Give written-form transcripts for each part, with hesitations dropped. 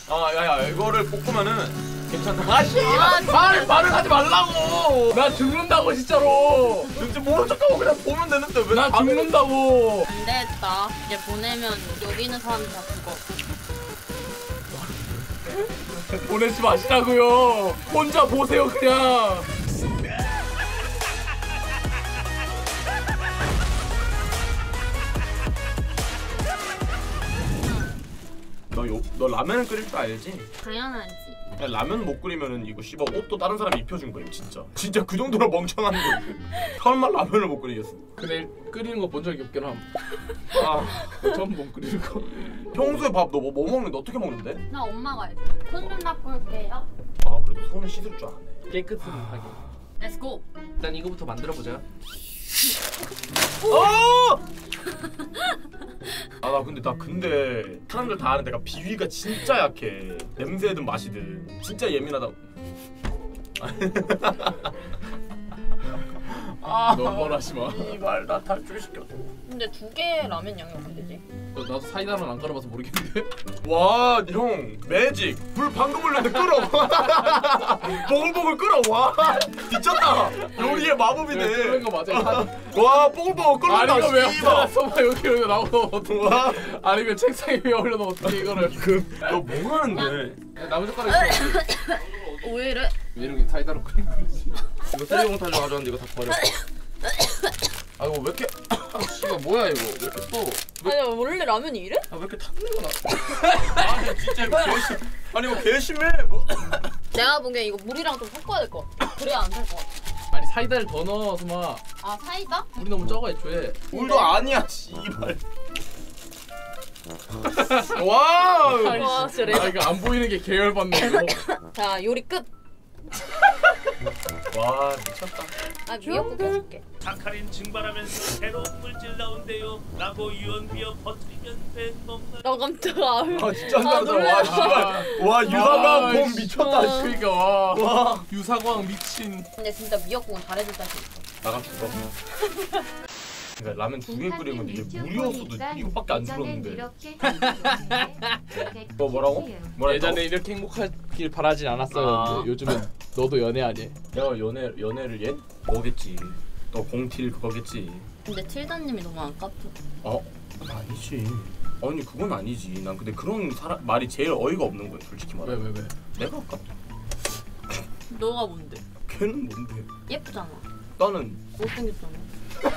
야야 이거를 볶으면은 괜찮다. 아씨 말을 하지 말라고. 나 죽는다고 진짜로. 진짜 모른 척하고 그냥 보면 되는데 왜 나 죽는다고. 안 되겠다. 이제 보내면 여기 있는 사람들 다 죽어. 보내지 마시라고요. 혼자 보세요 그냥. 너 라면을 끓일 줄 알지? 당연하지. 야, 라면 못 끓이면은 이거 씨발 옷도 다른 사람이 입혀준 거임 진짜. 진짜 그 정도로 멍청한 거임. 설마 라면을 못 끓이겠어? 근데 끓이는 거 본 적이 없긴 함. 처음 못 끓이는 거. 평소에 밥 너 뭐 먹는데 어떻게 먹는데? 나 엄마가 해줘. 손 좀 닦고 올게요. 그래도 손은 씻을 줄 아네. 깨끗하게. Let's go. 일단 이거부터 만들어 보자. 나 근데 사람들 다 아는 내가 비위가 진짜 약해. 냄새든 맛이든 진짜 예민하다. 너무 뻔하지 마. 이말 나 탈출시켜. 근데 두 개 라면 양이 어떻게 되지? 나도 사이다는 안 깔아봐서 모르겠는데. 와, 형 매직 불 방금 올렸는데 끓어. 뽀글뽀글 끓어. 와, 미쳤다. 요리의 마법이네. 끓는 거 맞아. 와, 뽀글뽀글 끓는다. 아니 이거 왜 없어? 여기 이렇게 나오고 와, 아니 이거 책상에 위에 올려놓으면 어떻게 이거를? 너 뭐 하는데? 나무젓가락 있어. 왜 이래? 왜 이렇게 사이다로 끓이는 거지? 이거 쓰레기봉 탈려 가져왔는데 이거 다 버려. 이거 왜 이렇게? 씨가 뭐야 이거? 왜 이렇게 또? 아니 원래 라면이 이래? 왜 이렇게 탔는 거나? 진짜 이거 개심. 아니 이거 개심해. 뭐. 내가 보기엔 이거 물이랑 좀 섞어야 될 것 같아. 그래야 안 될 것 같아. 아니 사이다를 더 넣어서 막. 사이다? 물이 너무 적어 애초에. 물도 아니야, 씨발. 와. 와 진짜. 이거 안 보이는 게 계열받네 이거. 자 요리 끝. 와, 미쳤다. 미역국 해줄게. 사카린 증발하면서 새로운 물질 나온대요 라고 유언비어 퍼뜨리면 된 건가. 깜짝아. 진짜 한다. 와, 씨발. 와, 유사가 봄 미쳤다. 그러니까 와. 유사광 미친. 근데 진짜 미역국은 잘해줄 자신 있어. 나가 죽어. 그러니까 라면 두 개 끓이는 건데 이게 물이었어도 이거밖에 안 들었는데. 너 뭐라고? 예전에 이렇게 행복하길 바라진 않았어요. 요즘은 너도 연애 아니? 내가 연애를 얘? 뭐겠지. 너 공틸 그거겠지. 근데 틸다님이 너무 아깝죠. 아니지. 아니 그건 아니지. 난 근데 그런 말이 제일 어이가 없는 거야 솔직히 말해. 왜? 내가 아깝다. 너가 뭔데? 걔는 뭔데? 예쁘잖아. 나는 못생겼잖아.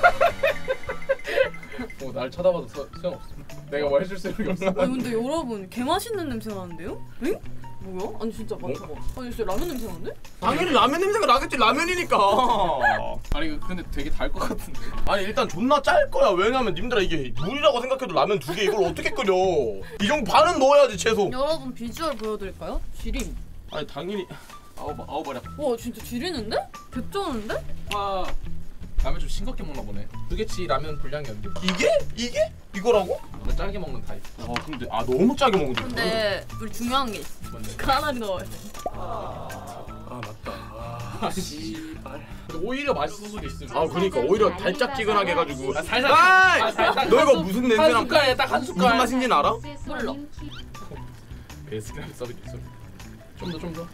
날 쳐다봐도 소용없어. 내가 뭐 해줄 생각이 없어. 아니 근데 여러분 개 맛있는 냄새 나는데요? 응? 뭐야? 아니 진짜 맡아봐. 아니 진짜 라면 냄새 나는데? 당연히 라면 냄새가 나겠지. 라면이니까. 아니 근데 되게 달 것 같은데. 아니 일단 존나 짤 거야. 왜냐면 님들아 이게 물이라고 생각해도 라면 두 개 이걸 어떻게 끓여? 이 정도 반은 넣어야지 최소. 여러분 비주얼 보여드릴까요? 지림. 아니 당연히. 아우버려. 와 진짜 지리는데? 개쩌는데? 라면 좀 싱겁게 먹나 보네. 두 개치 라면 분량이었는데. 이게? 이거라고? 나 짧게 먹는 타입. 근데 너무 짜게 먹는데. 근데 우리 중요한 게 있어. 뭔데? 까나리 넣어야 돼. 맞다. 씨발. 근데 오히려 맛있을 수도 있어. 그러니까 오히려 달짝지근하게 해가지고. 살살. 너 이거 무슨 냄새나? 한 숟갈에 딱 한 숟갈. 무슨 맛인지는 알아? 몰라. 베스킨라빈스 서비스. 좀 더.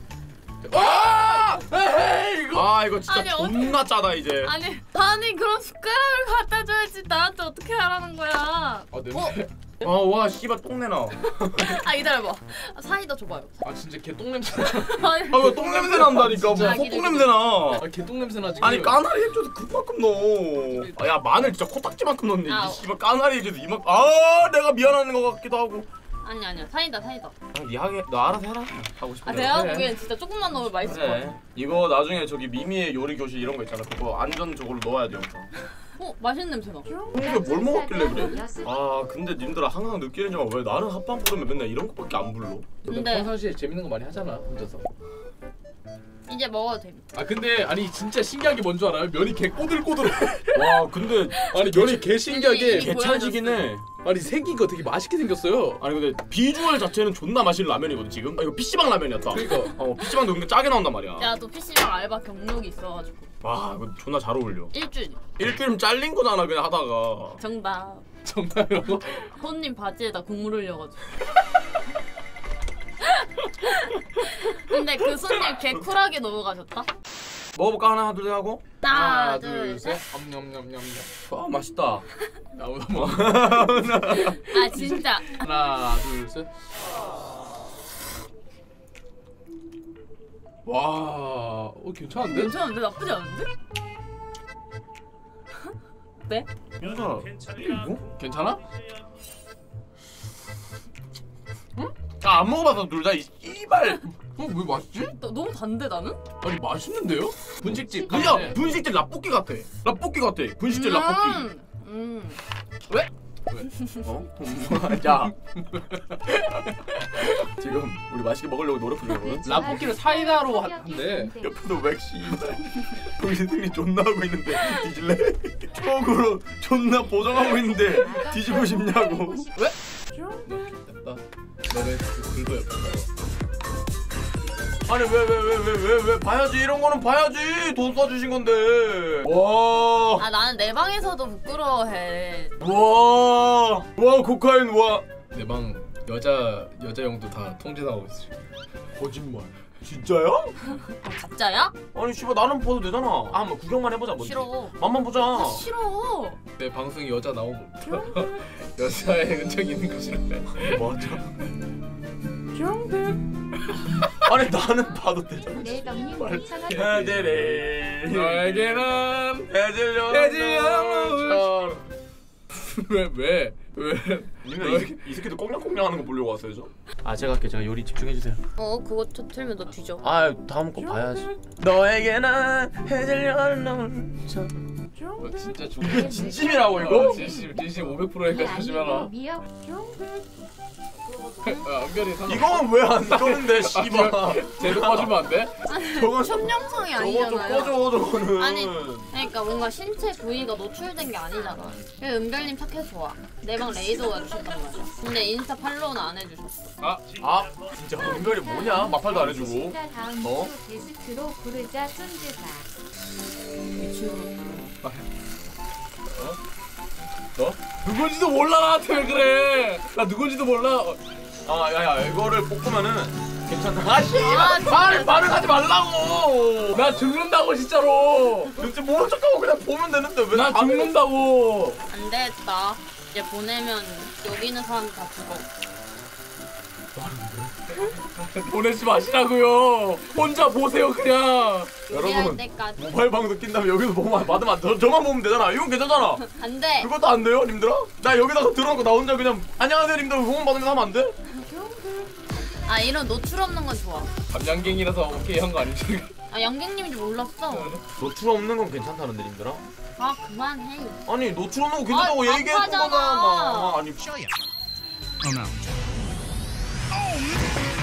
에이 이거. 이거 진짜 아니, 존나 짜다 이제. 아니 그럼 숟가락을 갖다 줘야지. 나한테 어떻게 하라는 거야? 냄새. 와 씨발 똥내나. 기다려봐. 사이다 줘봐요. 진짜 개똥 냄새. 이거 똥 냄새 난다니까. 뭐 똥 냄새 나. 개똥 냄새 나지. 아니 까나리 해줘도 그만큼 넣어. 야 마늘 진짜 코딱지만큼 넣네. 이 씨발 까나리 해줘도 이만큼. 내가 미안한 거 같기도 하고. 아니야 사이다. 이해하게 너 알아서 해라. 하고 싶은 대로. 내가 보기엔 진짜 조금만 넣으면 맛있을 것 같아. 이거 나중에 저기 미미의 요리 교실 이런 거 있잖아. 그거 안전 저걸로 넣어야 돼 영상. 맛있는 냄새 나. 평소에 뭘 먹었길래 그래? 근데 님들아 항상 느끼는 점은 왜 나는 합방 부르면 맨날 이런 것밖에 안 불러? 근데 평상시에 재밌는 거 많이 하잖아 혼자서. 이제 먹어도 돼. 근데 진짜 신기한 게 뭔지 알아요? 면이 개 꼬들꼬들해. 와 근데 면이 개 신기하게 이게 개찰지긴 해. 생긴 거 되게 맛있게 생겼어요. 근데 비주얼 자체는 존나 맛있는 라면이거든 지금. 이거 PC방 라면이었다. 그러니까. PC방도 근데 짜게 나온단 말이야. 야 또 PC방 알바 경력이 있어가지고. 이거 존나 잘 어울려. 일주일 잘린 거잖아 그냥 하다가. 정답. 정말이라고? 손님 바지에다 국물 흘려가지고. 근데 그 손님 개 쿨하게 넘어가셨다. 먹어볼까? 하나 둘 셋 하고. 하나, 둘, 둘, 셋. 엄냠냠냠냠. 아 맛있다. 나보다 뭐. 아 진짜. 하나, 둘, 셋. 와, 괜찮은데? 괜찮은데 나쁘지 않은데? 네? 뭔가 괜찮냐? 뭐? 괜찮아? 안 먹어봐서 둘 다 이발. 왜 맛있지? 너무 단데 나는? 아니 맛있는데요? 분식집 그냥 가면은 분식집 라볶이 같아. 라볶이 같아. 분식집 라볶이. 왜? 어? 야. 지금 우리 맛있게 먹으려고 노력 중이거든. 라볶이를 사이다로 한대. 옆에서 맥시 거기서 등이 존나 하고 있는데 뒤질래? 촉으로 존나 보정하고 있는데 뒤지고 싶냐고. 왜? 됐다. 너네 글도 옆에. 아니 왜 봐야지. 이런 거는 봐야지. 돈 써주신 건데. 와. 아 나는 내 방에서도 부끄러워해. 와 코카인 와. 내 방 여자용도 다 통제하고 있어. 거짓말. 진짜야? 가짜야? 아니 씨발 나는 봐도 되잖아. 아 한번 구경만 해보자. 뭔지. 싫어. 맛만 보자. 아 싫어. 내 방송에 여자 나오면 여자의 흔적이 있는 거 싫어해. 맞아. 아니 나는 봐도 되잖아. 넬덤님 해들이 너에게는 해질녘. 왜? 니네 이 새끼도 꽁냥꽁냥 하는 거 보려고 왔어요 저? 아 제가 할게. 제가 요리 집중해주세요. 그거 틀면 너 뒤져. 아 다음 거 봐야지. 너에게는 해질녘 진짜 이거 진심이라고 이거? 진심 500%니까 조심해라. 미역 은별이 상 이거는 왜 안 꺼는데 씨발. 제도 꺼주면 안 돼? 저건 촌영상이 저거 좀 아니잖아요. 꺼줘 저거는. 아니 그러니까 뭔가 신체 부위가 노출된 게 아니잖아. 그래서 은별님 착해 좋아. 내 방 레이더가 주셨단 말이야. 근데 인스타 팔로우는 안 해주셨어. 아 진짜 은별이 뭐냐? 마팔도 안 해주고. 다음 어? 주 게스트로 부르자 손주가. 미친놈. 너? 누군지도 몰라 나한테 왜 그래? 나 누군지도 몰라. 아 야야 이거를 볶으면은 괜찮다. 아 아, 씨발 반응하지 말라고. 나 죽는다고 진짜로. 진짜 모른 척하고 그냥 보면 되는데 왜? 나 죽는다고. 안 되겠다. 이제 보내면 여기 있는 사람들 다 죽어. 보내지 마시라고요. 혼자 보세요 그냥. 요리할 여러분 때까지. 모바일 방송 낀 다음에 여기서 보면 받으면 안 돼. 저만 보면 되잖아. 이건 괜찮잖아. 안 돼. 그것도 안 돼요, 님들아? 나 여기다가 들어놓고 나 혼자 그냥 안녕하세요, 님들 후원 받으면서 하면 안 돼? 아 이런 노출 없는 건 좋아. 감량갱이라서 오케이 한 거 아니지? 아 양갱님인지 몰랐어. 노출 없는 건 괜찮다는데, 님들아? 아 그만해. 아니 노출 없는 거 괜찮다고 아, 얘기했던 답하잖아. 거잖아. 아니